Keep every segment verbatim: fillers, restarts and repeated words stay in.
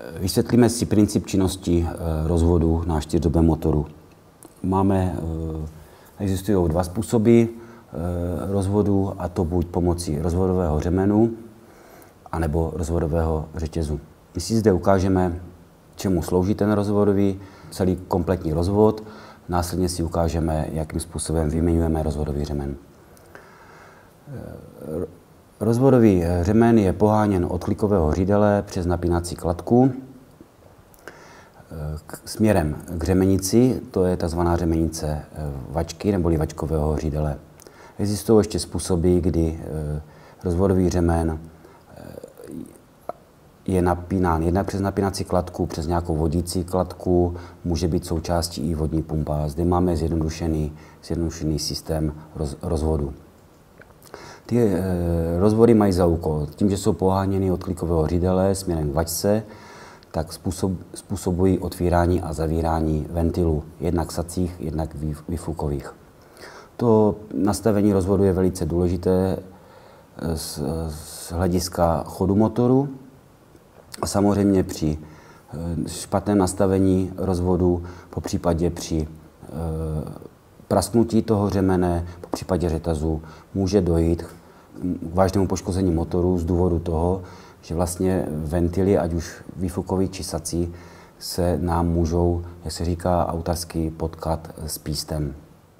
Vysvětlíme si princip činnosti rozvodu na čtyřdobém motoru. Máme, existují dva způsoby rozvodu, a to buď pomocí rozvodového řemenu, anebo rozvodového řetězu. My si zde ukážeme, čemu slouží ten rozvodový, celý kompletní rozvod. Následně si ukážeme, jakým způsobem vyměňujeme rozvodový řemen. Rozvodový řemen je poháněn od klikového řídele přes napínací kladku směrem k řemenici, to je tzv. Řemenice vačky neboli vačkového řídele. Existují ještě způsoby, kdy rozvodový řemen je napínán jednak přes napínací kladku, přes nějakou vodící kladku, může být součástí i vodní pumpa. Zde máme zjednodušený, zjednodušený systém roz, rozvodu. Ty e, rozvody mají za úkol, tím, že jsou poháněny od klikového řídele směrem k vačce, tak způsob, způsobují otvírání a zavírání ventilů, jednak sacích, jednak výfukových. To nastavení rozvodu je velice důležité z, z hlediska chodu motoru. A samozřejmě při špatném nastavení rozvodu, po případě při e, prasknutí toho řemene, po případě řetězu, může dojít k vážnému poškození motoru z důvodu toho, že vlastně ventily, ať už výfukový či sací, se nám můžou, jak se říká autársky, potkat s pístem.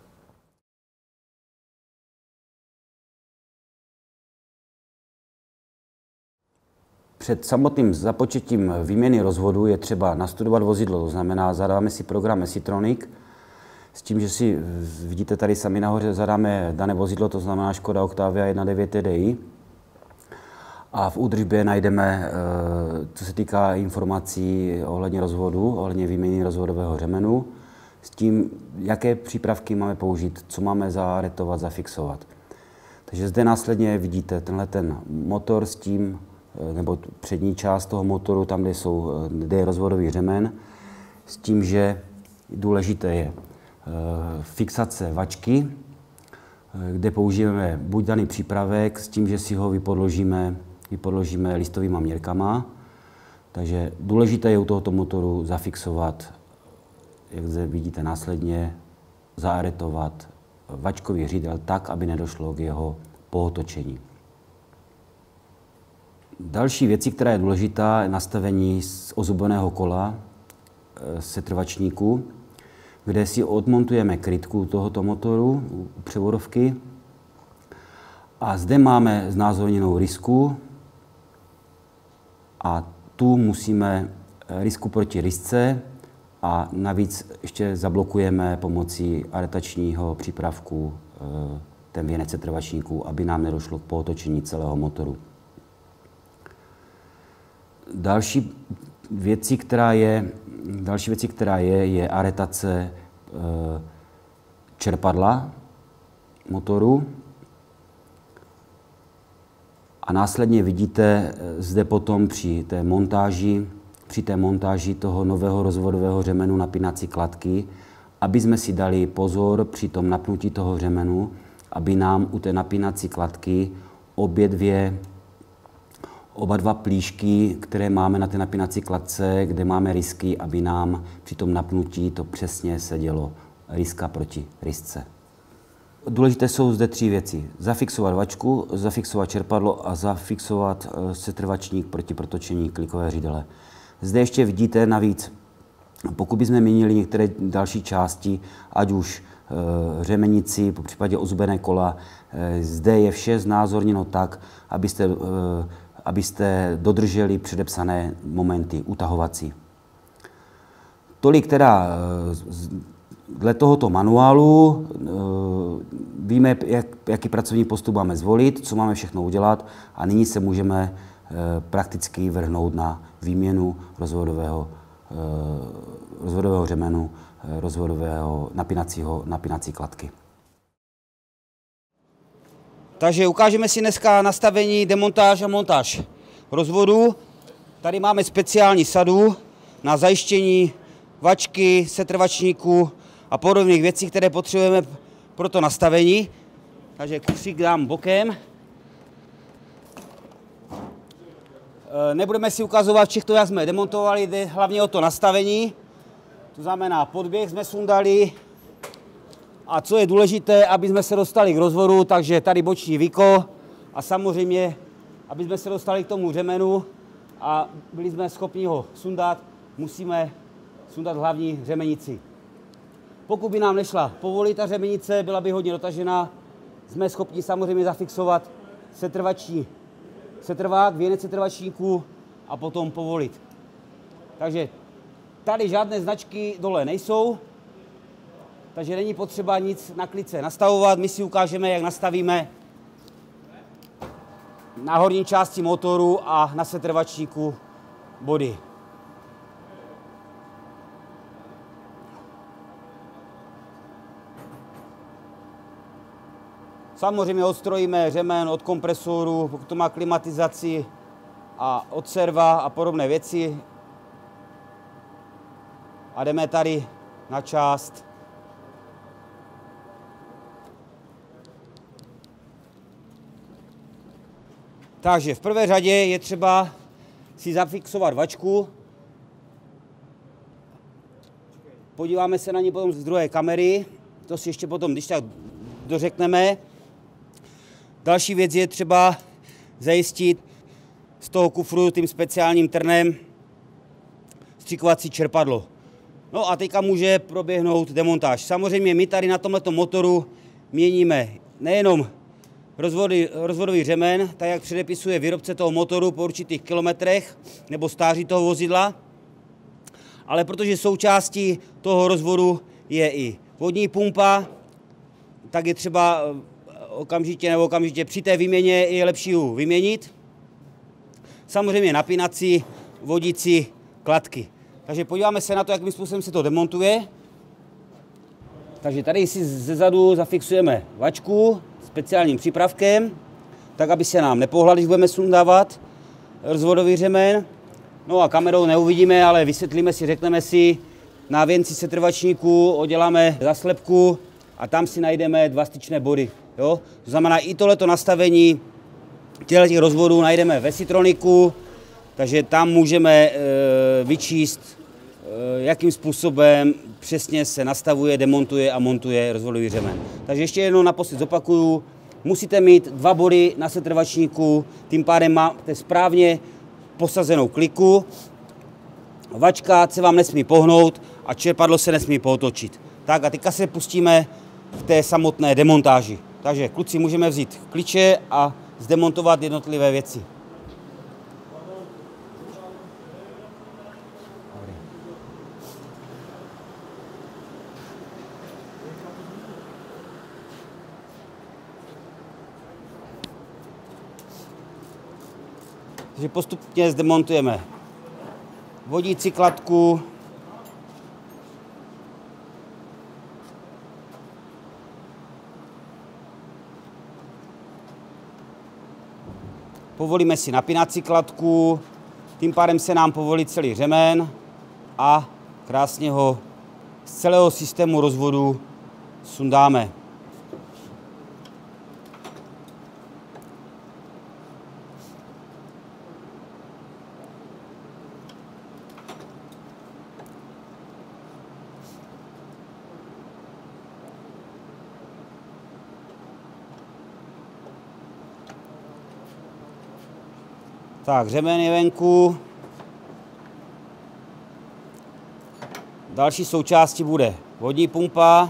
Před samotným započetím výměny rozvodu je třeba nastudovat vozidlo, to znamená, zadáme si program Mesitronic, s tím, že si vidíte tady sami nahoře, zadáme dané vozidlo, to znamená Škoda Octavia jedna devět T D I. A v údržbě najdeme, co se týká informací ohledně rozvodu, ohledně výměny rozvodového řemenu, s tím, jaké přípravky máme použít, co máme zaretovat, zafixovat. Takže zde následně vidíte tenhle ten motor s tím, nebo přední část toho motoru, tam, kde, jsou, kde je rozvodový řemen, s tím, že důležité je fixace vačky, kde použijeme buď daný přípravek s tím, že si ho vypodložíme, vypodložíme listovýma měrkama. Takže důležité je u tohoto motoru zafixovat, jak zde vidíte následně, zaaretovat vačkový řídel tak, aby nedošlo k jeho pootočení. Další věcí, která je důležitá, je nastavení ozubeného kola setrvačníku, kde si odmontujeme krytku tohoto motoru u převodovky. A zde máme znázorněnou rysku a tu musíme rysku proti rysce a navíc ještě zablokujeme pomocí aretačního přípravku ten věnec setrvačníku, aby nám nedošlo k pootočení celého motoru. Další věcí, která je, další věcí, která je, je aretace e, čerpadla motoru. A následně vidíte zde potom při té montáži, při té montáži toho nového rozvodového řemenu napínací kladky, aby jsme si dali pozor při tom napnutí toho řemenu, aby nám u té napínací kladky obě dvě Oba dva plíšky, které máme na té napínací kladce, kde máme rysky, aby nám při tom napnutí to přesně sedělo ryska proti rysce. Důležité jsou zde tři věci. Zafixovat vačku, zafixovat čerpadlo a zafixovat setrvačník proti protočení klikové řídele. Zde ještě vidíte navíc, pokud bychom měnili některé další části, ať už řemenici, po případě ozubené kola, zde je vše znázorněno tak, abyste abyste dodrželi předepsané momenty utahovací. Tolik teda dle tohoto manuálu víme, jak, jaký pracovní postup máme zvolit, co máme všechno udělat a nyní se můžeme prakticky vrhnout na výměnu rozvodového, rozvodového řemenu, rozvodového napínacího, napínací kladky. Takže ukážeme si dneska nastavení, demontáž a montáž rozvodu. Tady máme speciální sadu na zajištění vačky, setrvačníku a podobných věcí, které potřebujeme pro to nastavení. Takže kusík dám bokem. Nebudeme si ukazovat všechno, jak jsme demontovali, jde hlavně o to nastavení. To znamená, podběh jsme sundali. A co je důležité, aby jsme se dostali k rozvodu, takže tady boční viko a samozřejmě, aby jsme se dostali k tomu řemenu a byli jsme schopni ho sundat, musíme sundat hlavní řemenici. Pokud by nám nešla povolit ta řemenice, byla by hodně dotažená, jsme schopni samozřejmě zafixovat setrvační setrvák, věnec setrvačníků a potom povolit. Takže tady žádné značky dole nejsou, takže není potřeba nic na klice nastavovat. My si ukážeme, jak nastavíme na horní části motoru a na setrvačníku body. Samozřejmě odstrojíme řemen od kompresoru, pokud to má klimatizaci, a od serva a podobné věci. A jdeme tady na část. Takže v prvé řadě je třeba si zafixovat vačku. Podíváme se na ní potom z druhé kamery. To si ještě potom, když tak dořekneme. Další věc je třeba zajistit z toho kufru tím speciálním trnem střikovací čerpadlo. No a teďka může proběhnout demontáž. Samozřejmě my tady na tomto motoru měníme nejenom rozvody, rozvodový řemen, tak jak předepisuje výrobce toho motoru po určitých kilometrech nebo stáří toho vozidla, ale protože součástí toho rozvodu je i vodní pumpa, tak je třeba okamžitě nebo okamžitě při té výměně je lepší ji vyměnit. Samozřejmě napínací, vodící kladky. Takže podíváme se na to, jakým způsobem se to demontuje. Takže tady si zezadu zafixujeme vačku speciálním přípravkem, tak aby se nám nepohla, když budeme sundávat rozvodový řemen. No a kamerou neuvidíme, ale vysvětlíme si, řekneme si, na věnci setrvačníku odděláme zaslepku a tam si najdeme dva styčné body. Jo? To znamená, i tohleto nastavení těch rozvodů najdeme ve Citroniku, takže tam můžeme e, vyčíst, e, jakým způsobem přesně se nastavuje, demontuje a montuje rozvodový řemen. Takže ještě jednou naposled zopakuju, musíte mít dva body na setrvačníku, tím pádem máte správně posazenou kliku, vačka se vám nesmí pohnout a čerpadlo se nesmí pootočit. Tak a teďka se pustíme v té samotné demontáži. Takže kluci, můžeme vzít klíče a zdemontovat jednotlivé věci. Takže postupně zdemontujeme vodící kladku, povolíme si napínací kladku, tím pádem se nám povolí celý řemen a krásně ho z celého systému rozvodu sundáme. Tak, řemen je venku. Další součástí bude vodní pumpa.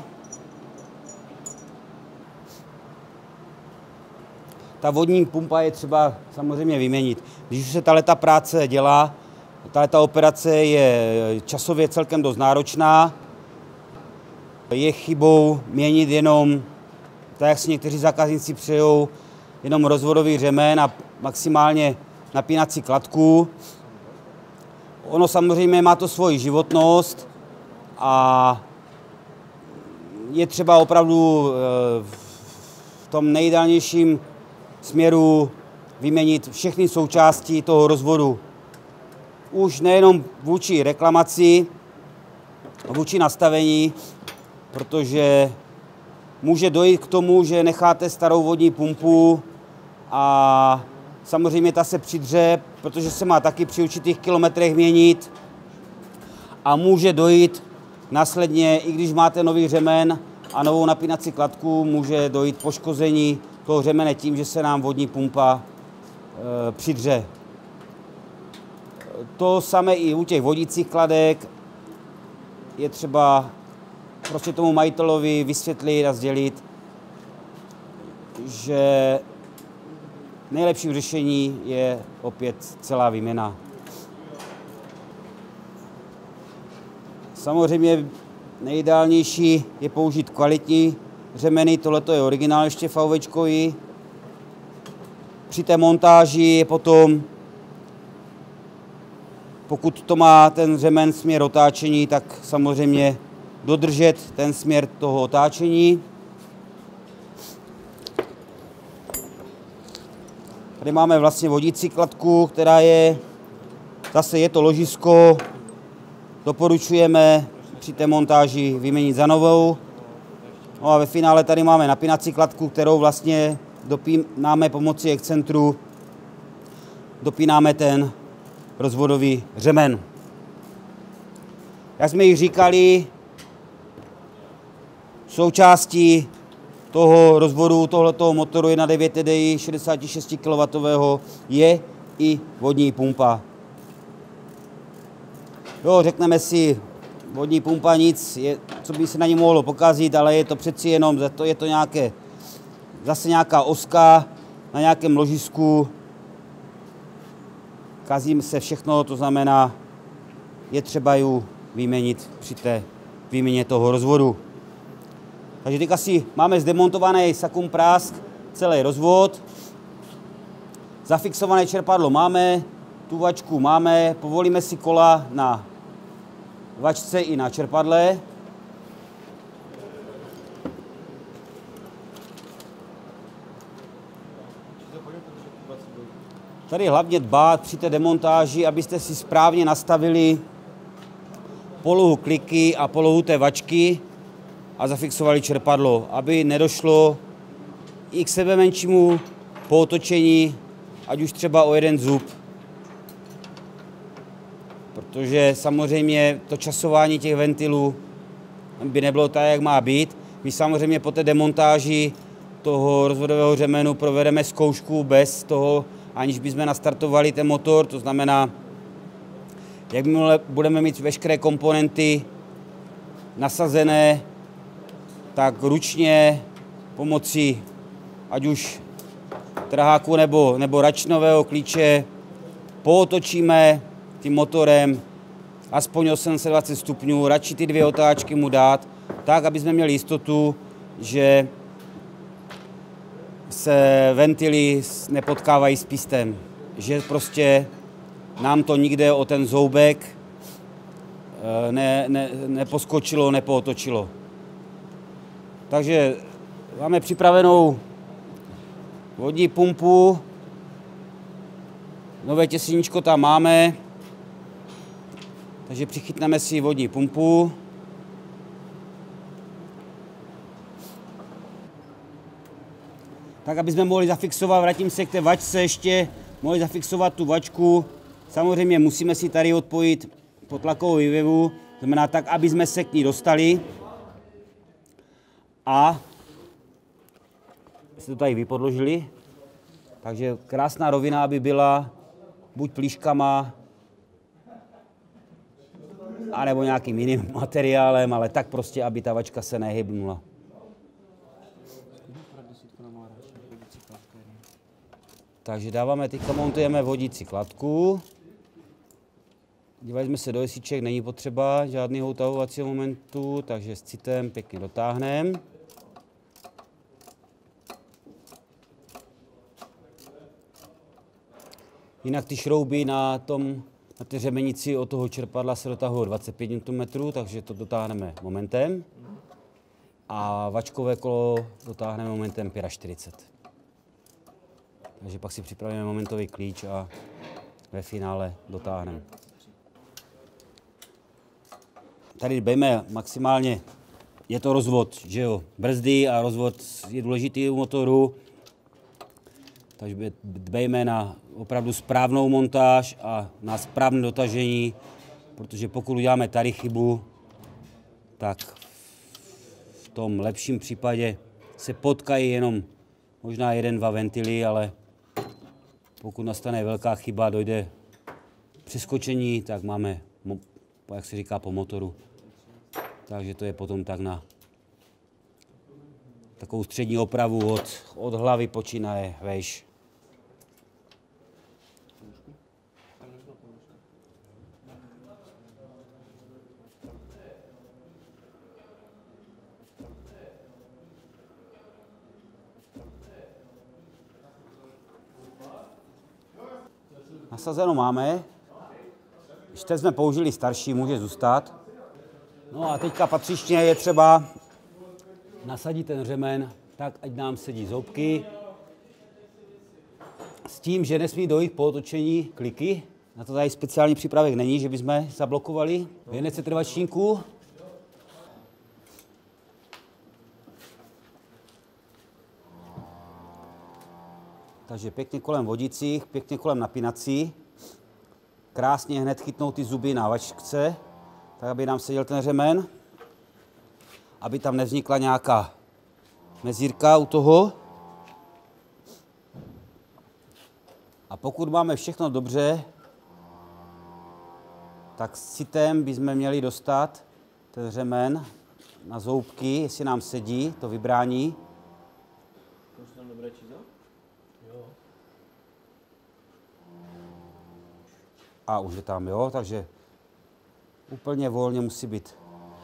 Ta vodní pumpa je třeba samozřejmě vyměnit. Když už se tato práce dělá, tato operace je časově celkem dost náročná. Je chybou měnit jenom, tak jak si někteří zákazníci přejou, jenom rozvodový řemen a maximálně napínací kladku. Ono samozřejmě má to svoji životnost a je třeba opravdu v tom nejideálnějším směru vyměnit všechny součásti toho rozvodu. Už nejenom vůči reklamaci, vůči nastavení, protože může dojít k tomu, že necháte starou vodní pumpu a samozřejmě ta se přidře, protože se má taky při určitých kilometrech měnit a může dojít následně, i když máte nový řemen a novou napínací kladku, může dojít poškození toho řemene tím, že se nám vodní pumpa e, přidře. To samé i u těch vodících kladek je třeba prostě tomu majitelovi vysvětlit a sdělit, že nejlepším řešení je opět celá výměna. Samozřejmě nejideálnější je použít kvalitní řemeny, tohleto je originál ještě VVčkový. Při té montáži je potom, pokud to má ten řemen směr otáčení, tak samozřejmě dodržet ten směr toho otáčení. Tady máme vlastně vodící kladku, která je, zase je to ložisko, doporučujeme při té montáži vyměnit za novou. No a ve finále tady máme napínací kladku, kterou vlastně dopínáme pomocí excentru, dopínáme ten rozvodový řemen. Jak jsme již říkali, součástí toho rozvodu tohoto motoru jedna devět T D I šedesát šest kilowattů je i vodní pumpa. Jo, řekneme si, vodní pumpa nic, je, co by se na ní mohlo pokazit, ale je to přeci jenom, to je to nějaké, zase nějaká oska na nějakém ložisku, kazí se všechno, to znamená, je třeba ji vyměnit při té výměně toho rozvodu. Takže teď asi máme zdemontovaný sakum prásk, celý rozvod, zafixované čerpadlo máme, tu vačku máme, povolíme si kola na vačce i na čerpadle. Tady hlavně dbát při té demontáži, abyste si správně nastavili polohu kliky a polohu té vačky a zafixovali čerpadlo, aby nedošlo i k sebe menšímu pootočení, ať už třeba o jeden zub. Protože samozřejmě to časování těch ventilů by nebylo tak, jak má být. My samozřejmě po té demontáži toho rozvodového řemenu provedeme zkoušku bez toho, aniž bychom nastartovali ten motor, to znamená, jakmile budeme mít veškeré komponenty nasazené, tak ručně pomocí ať už trháku nebo, nebo račnového klíče pootočíme tím motorem aspoň osm set dvacet stupňů, radši ty dvě otáčky mu dát, tak, aby jsme měli jistotu, že se ventily nepotkávají s pistem, že prostě nám to nikde o ten zoubek ne, ne, neposkočilo, nepootočilo. Takže máme připravenou vodní pumpu, nové těsíníčko tam máme, takže přichytneme si vodní pumpu. Tak, aby jsme mohli zafixovat, vrátím se k té vačce ještě, mohli zafixovat tu vačku. Samozřejmě musíme si tady odpojit potlakovou vývěvu, znamená tak, aby jsme se k ní dostali. A jsme to tady vypodložili, takže krásná rovina, aby byla buď plíškama, anebo nějakým jiným materiálem, ale tak prostě, aby ta vačka se nehybnula. Takže dáváme, teďka montujeme vodící kladku. Dívali jsme se do jesiček, není potřeba žádného utahovacího momentu, takže s citem pěkně dotáhneme. Jinak ty šrouby na, tom, na té řemenici od toho čerpadla se dotahují dvacet pět newtonmetrů, takže to dotáhneme momentem. A vačkové kolo dotáhneme momentem čtyřicet pět. Takže pak si připravíme momentový klíč a ve finále dotáhneme. Tady dbejme maximálně, je to rozvod, že jo, brzdy a rozvod je důležitý u motoru. Takže dbejme na opravdu správnou montáž a na správné dotažení, protože pokud uděláme tady chybu, tak v tom lepším případě se potkají jenom možná jeden, dva ventily, ale pokud nastane velká chyba, dojde přeskočení, tak máme, jak se říká, po motoru. Takže to je potom tak na takovou střední opravu od, od hlavy počínaje vejš. Nasazeno máme. Když teď jsme použili starší, může zůstat. No a teďka patřičně je třeba nasadit ten řemen tak, ať nám sedí zoubky. S tím, že nesmí dojít po otočení kliky. Na to tady speciální přípravek není, že bychom zablokovali. Věnec trvačníku. Takže pěkně kolem vodicích, pěkně kolem napínací. Krásně hned chytnout ty zuby na vačce, tak aby nám seděl ten řemen. Aby tam nevznikla nějaká mezírka u toho. A pokud máme všechno dobře, tak sitem bychom měli dostat ten řemen na zoubky, jestli nám sedí to vybrání. A už je tam, jo, takže úplně volně musí být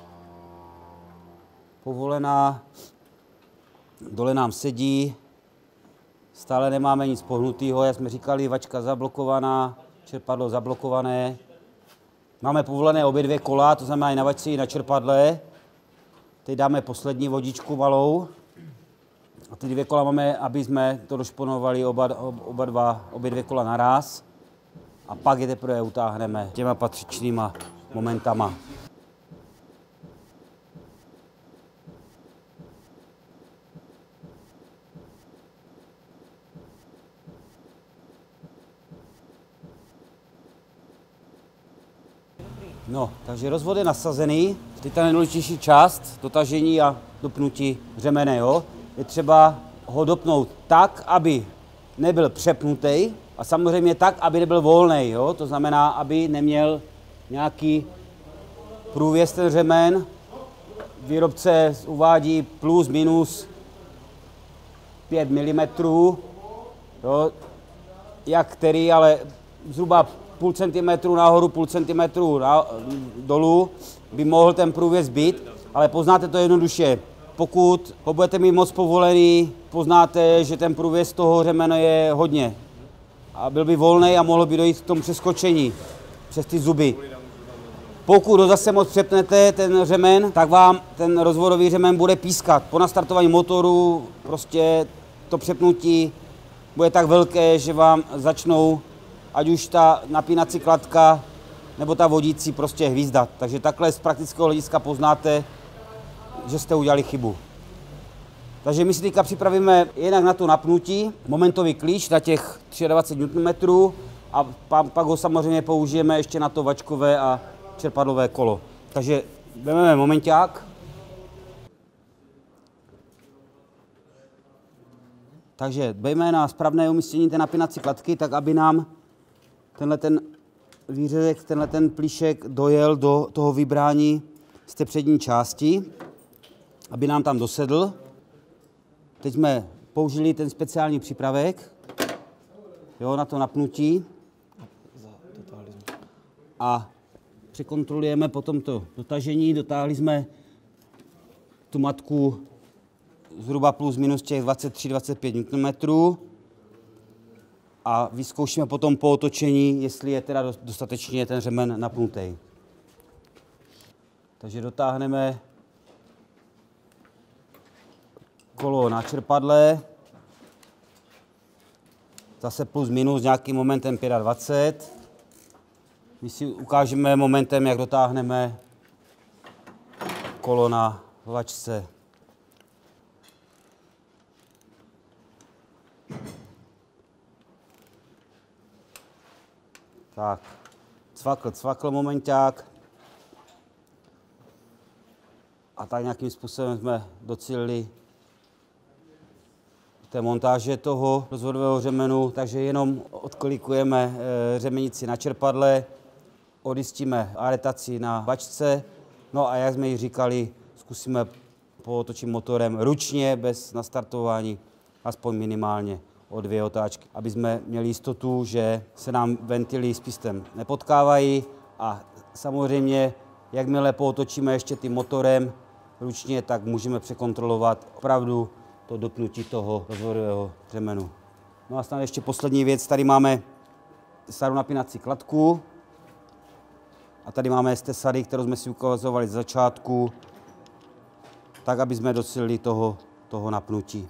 povolená. Dole nám sedí, stále nemáme nic pohnutého, jak jsme říkali, vačka zablokovaná, čerpadlo zablokované. Máme povolené obě dvě kola, to znamená i na vačce, i na čerpadle. Teď dáme poslední vodičku malou. A ty dvě kola máme, aby jsme to došponovali oba, oba dva, obě dvě kola naraz. A pak je teprve utáhneme těma patřičnýma momentama. No, takže rozvod je nasazený. Teď ta nejdůležitější část, dotažení a dopnutí řemene, jo. Je třeba ho dopnout tak, aby nebyl přepnutý a samozřejmě tak, aby nebyl volný, jo. To znamená, aby neměl nějaký průvěz ten řemen. Výrobce uvádí plus minus pět milimetrů, jo. Jak který, ale zhruba půl centimetru nahoru, půl centimetru na, dolů by mohl ten průvěz být, ale poznáte to jednoduše. Pokud ho budete mít moc povolený, poznáte, že ten průvěz toho řemene je hodně. A byl by volný a mohlo by dojít k tomu přeskočení přes ty zuby. Pokud ho zase moc přepnete, ten řemen, tak vám ten rozvodový řemen bude pískat. Po nastartování motoru prostě to přepnutí bude tak velké, že vám začnou ať už ta napínací kladka nebo ta vodící prostě hvízdat. Takže takhle z praktického hlediska poznáte, že jste udělali chybu. Takže my si teďka připravíme jinak na to napnutí, momentový klíč na těch dvacet tři newtonmetrů a pak ho samozřejmě použijeme ještě na to vačkové a čerpadlové kolo. Takže vezmeme momenták. Takže dbejme na správné umístění té napínací kladky, tak aby nám tenhle ten výřezek, tenhle ten plíšek dojel do toho vybrání z té přední části, aby nám tam dosedl. Teď jsme použili ten speciální přípravek, jo, na to napnutí. A překontrolujeme potom to dotažení. Dotáhli jsme tu matku zhruba plus minus těch dvacet tři dvacet pět newtonmetrů. A vyzkoušíme potom po otočení, jestli je teda dostatečně ten řemen napnutý. Takže dotáhneme kolo na čerpadle, zase plus minus nějakým momentem dvacet pět. My si ukážeme momentem, jak dotáhneme kolo na vačce. Tak, cvakl, cvakl momenták. A tak nějakým způsobem jsme docílili té montáže toho rozvodového řemenu, takže jenom odklikujeme řemenici na čerpadle, odjistíme aretaci na bačce, no a jak jsme ji říkali, zkusíme pootočit motorem ručně, bez nastartování, aspoň minimálně o dvě otáčky, aby jsme měli jistotu, že se nám ventily s pistem nepotkávají a samozřejmě, jakmile pootočíme ještě tím motorem ručně, tak můžeme překontrolovat opravdu to dopnutí toho rozvodového řemenu. No a snad ještě poslední věc, tady máme sadu na pinací kladku a tady máme z té sady, kterou jsme si ukazovali z začátku, tak, aby jsme docílili toho, toho napnutí.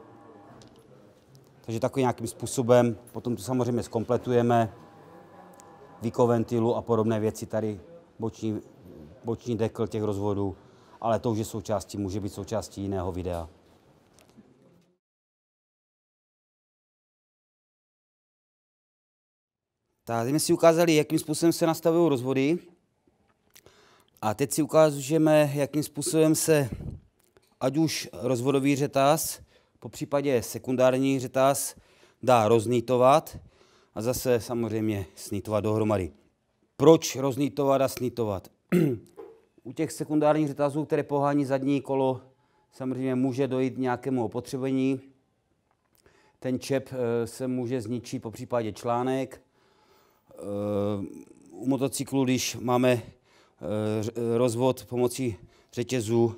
Takže takovým nějakým způsobem, potom to samozřejmě zkompletujeme, výko ventilu a podobné věci, tady boční, boční dekl těch rozvodů, ale to už je součástí, může být součástí jiného videa. Tady jsme si ukázali, jakým způsobem se nastavují rozvody. A teď si ukážeme, jakým způsobem se ať už rozvodový řetaz, po případě sekundární řetaz, dá roznítovat a zase samozřejmě snítovat dohromady. Proč roznítovat a snítovat? U těch sekundárních řetazů, které pohání zadní kolo, samozřejmě může dojít k nějakému opotřebení. Ten čep se může zničit, po případě článek. U motocyklu, když máme rozvod pomocí řetězu,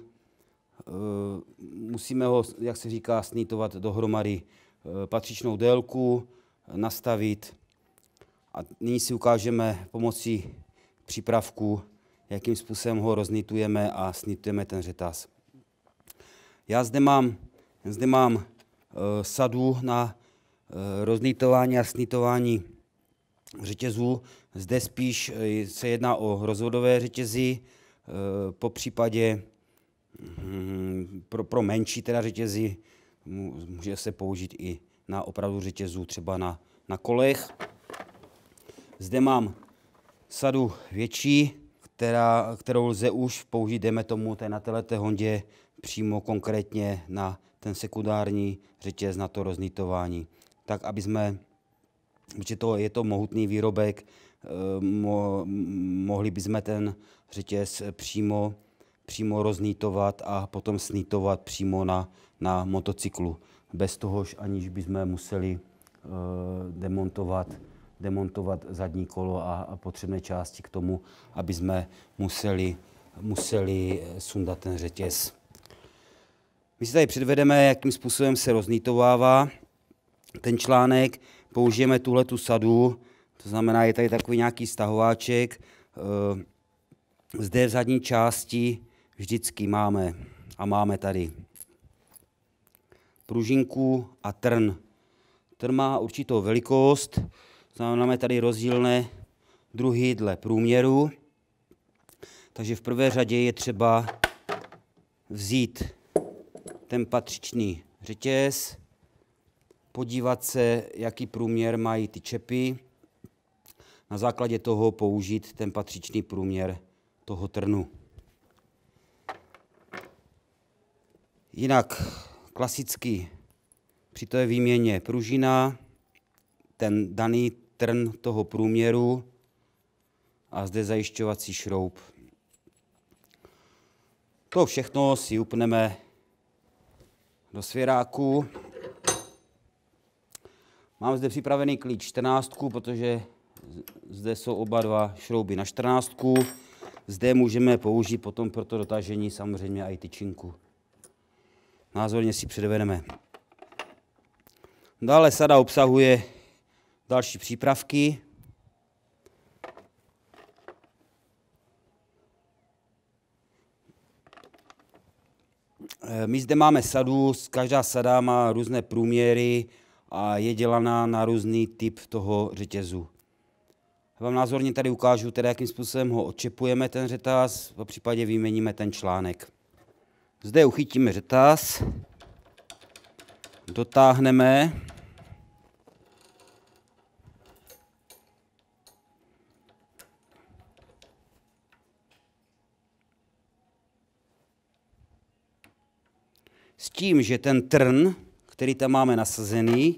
musíme ho, jak se říká, snítovat dohromady patřičnou délku, nastavit. A nyní si ukážeme pomocí přípravku, jakým způsobem ho roznítujeme a snítujeme ten řetaz. Já zde mám, zde mám sadu na roznýtování a snýtování řetězů. Zde spíš se jedná o rozvodové řetězy, po případě pro, pro menší teda řetězy může se použít i na opravdu řetězů, třeba na, na kolech. Zde mám sadu větší, která, kterou lze už použít, jdeme tomu, na této Hondě přímo konkrétně na ten sekundární řetěz, na to roznýtování. Tak, aby jsme, protože to je to mohutný výrobek, mo, mohli bychom ten řetěz přímo, přímo roznýtovat a potom snítovat přímo na, na motocyklu. Bez tohož, aniž bychom museli uh, demontovat, demontovat zadní kolo a, a potřebné části k tomu, aby jsme museli, museli sundat ten řetěz. My si tady předvedeme, jakým způsobem se roznýtovává ten článek. Použijeme tuhletu sadu, to znamená, je tady takový nějaký stahováček. Zde v zadní části vždycky máme, a máme tady pružinku a trn. Trn má určitou velikost, znamená tady rozdílné druhy dle průměru. Takže v prvé řadě je třeba vzít ten patřičný řetěz, podívat se, jaký průměr mají ty čepy, na základě toho použít ten patřičný průměr toho trnu. Jinak klasicky při té výměně pružina, ten daný trn toho průměru a zde zajišťovací šroub. To všechno si upneme do svěráku. Mám zde připravený klíč čtrnáct, protože zde jsou oba dva šrouby na čtrnáct. Zde můžeme použít potom pro to dotažení samozřejmě i tyčinku. Názorně si předvedeme. Dále sada obsahuje další přípravky. My zde máme sadu, každá sada má různé průměry a je dělaná na různý typ toho řetězu. Já vám názorně tady ukážu, teda, jakým způsobem ho odčepujeme ten řetaz, v případě vyměníme ten článek. Zde uchytíme řetaz, dotáhneme S tím, že ten trn, který tam máme nasazený,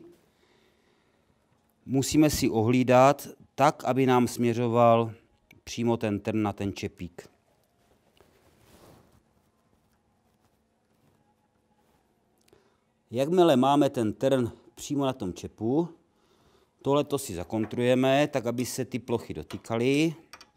musíme si ohlídat tak, aby nám směřoval přímo ten trn na ten čepík. Jakmile máme ten trn přímo na tom čepu, tohleto si zakontrujeme, tak aby se ty plochy dotýkaly.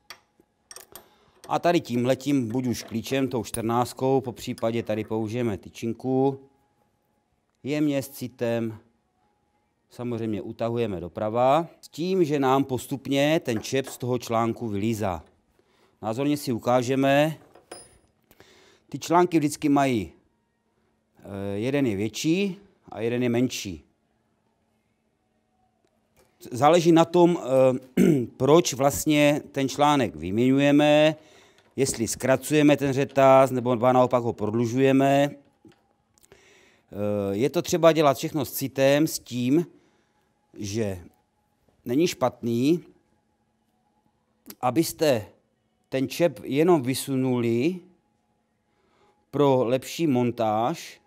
A tady tímhletím, buď už klíčem, tou čtrnáctkou, po případě tady použijeme tyčinku, jemně s citem, samozřejmě utahujeme doprava, s tím, že nám postupně ten čep z toho článku vylízá. Názorně si ukážeme, ty články vždycky mají, jeden je větší a jeden je menší. Záleží na tom, proč vlastně ten článek vyměňujeme, jestli zkracujeme ten řetaz, nebo naopak ho prodlužujeme. Je to třeba dělat všechno s citem, s tím, že není špatný, abyste ten čep jenom vysunuli pro lepší montáž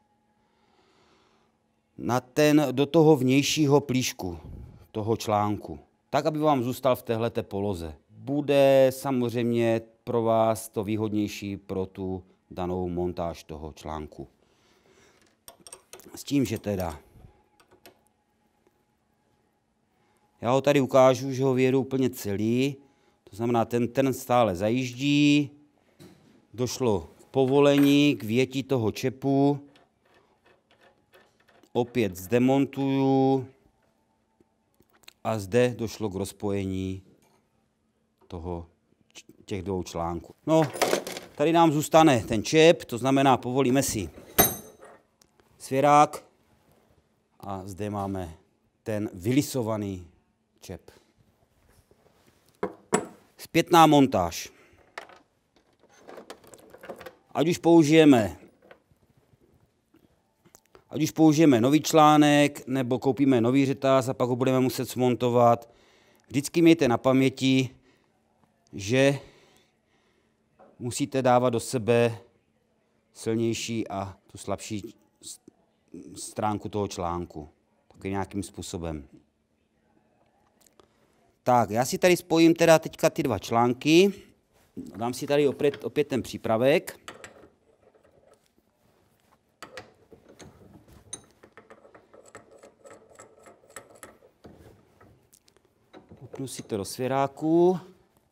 na ten, do toho vnějšího plíšku toho článku, tak, aby vám zůstal v téhleté poloze. Bude samozřejmě pro vás to výhodnější pro tu danou montáž toho článku. S tím, že teda já ho tady ukážu, že ho vyjedu úplně celý, to znamená, ten trn stále zajíždí, došlo k povolení, k větí toho čepu, opět zdemontuju a zde došlo k rozpojení toho, těch dvou článků. No, tady nám zůstane ten čep, to znamená, povolíme si svěrák a zde máme ten vylisovaný čep. Zpětná montáž. Ať už použijeme Ať už použijeme nový článek, nebo koupíme nový řetaz a pak ho budeme muset smontovat, vždycky mějte na paměti, že musíte dávat do sebe silnější a tu slabší stránku toho článku. Taky nějakým způsobem. Tak, já si tady spojím teda teďka ty dva články. Dám si tady opět, opět ten přípravek. Upnu si to do svěráku.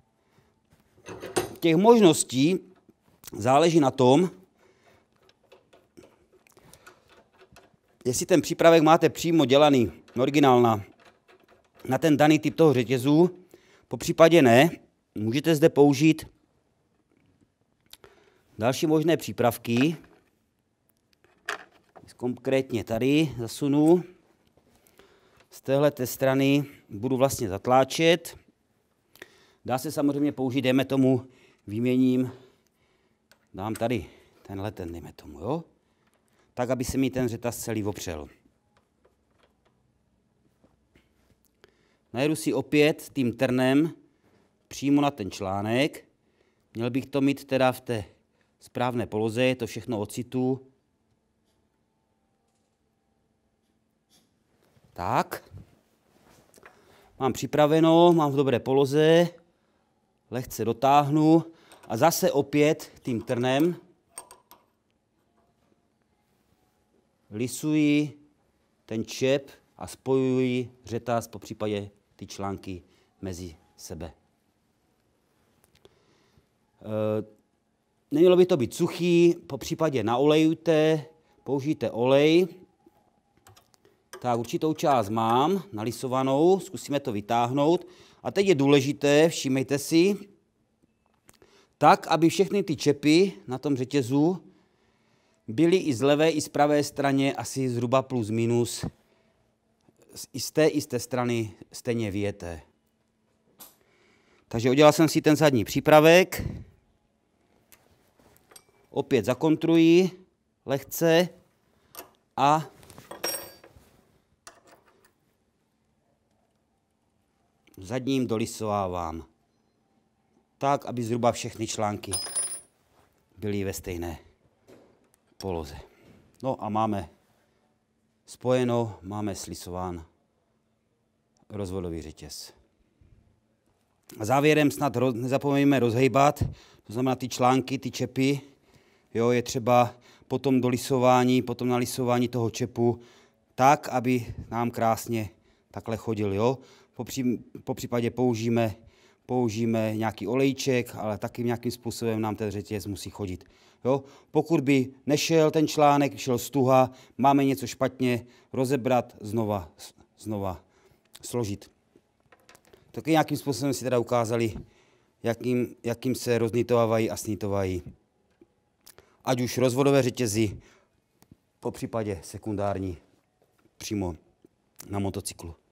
Těch možností záleží na tom, jestli ten přípravek máte přímo dělaný, originál na, na ten daný typ toho řetězu, po případě ne, můžete zde použít další možné přípravky. Konkrétně tady zasunu. Z téhleté strany budu vlastně zatláčet. Dá se samozřejmě použít, dejme tomu, výměním, dám tady tenhle ten, dejme tomu, jo? Tak, aby se mi ten řetaz celý opřel. Najedu si opět tím trnem přímo na ten článek. Měl bych to mít teda v té správné poloze, je to všechno ocitu. Tak. Mám připraveno, mám v dobré poloze, lehce dotáhnu a zase opět tím trnem lisuji ten čep a spojuji řetaz, po případě ty články mezi sebe. E, nemělo by to být suchý, po případě naolejujte, použijte olej. Tak určitou část mám nalisovanou, zkusíme to vytáhnout. A teď je důležité, všímejte si, tak, aby všechny ty čepy na tom řetězu byly i z levé, i z pravé straně asi zhruba plus minus i z té, i z té strany stejně vyjeté. Takže udělal jsem si ten zadní přípravek. Opět zakontruji lehce a zadním dolisovávám. Tak, aby zhruba všechny články byly ve stejné poloze. No a máme spojeno, máme slisován rozvodový řetěz. A závěrem snad roz, nezapomeňme rozhejbat, to znamená ty články, ty čepy, jo, je třeba potom do lisování, potom na lisování toho čepu tak, aby nám krásně takhle chodil, jo. Po, pří, po případě použijeme, použijeme nějaký olejček, ale taky nějakým způsobem nám ten řetěz musí chodit. Jo. Pokud by nešel ten článek, šel stuha, máme něco špatně, rozebrat, znova, znova složit. Taky nějakým způsobem si teda ukázali, jakým, jakým se roznitovávají a snitovají. Ať už rozvodové řetězy, po případě sekundární přímo na motocyklu.